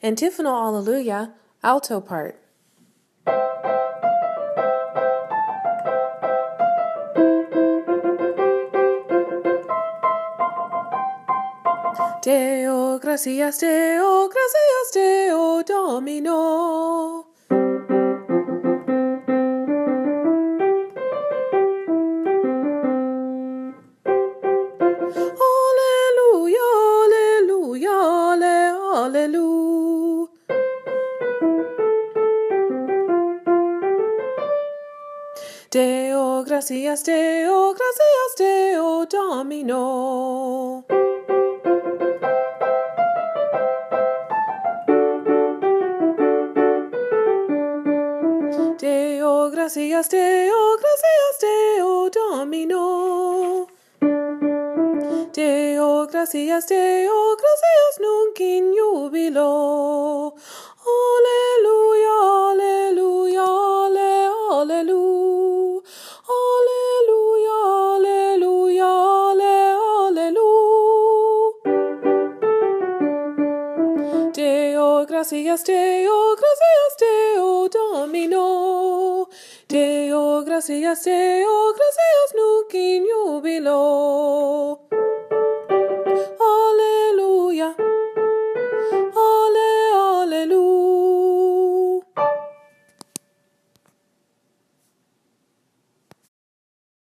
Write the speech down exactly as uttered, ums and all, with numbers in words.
Antiphonal Alleluia, alto part. Deo, gracias, Deo, gracias, Deo, Domino. Alleluia, alleluia, alleluia. Deo, gracias, Deo, gracias, Deo, Domino. Deo, gracias, Deo, gracias, Deo, Domino. Deo, gracias, Deo, gracias, nunc in jubilo. Alleluia, alleluia, alleluia. Alleluia, alleluia, alleluia. Deo, gracias, Deo, gracias, Deo, Domino. Deo, gracias, Deo, gracias, nunc in jubilo.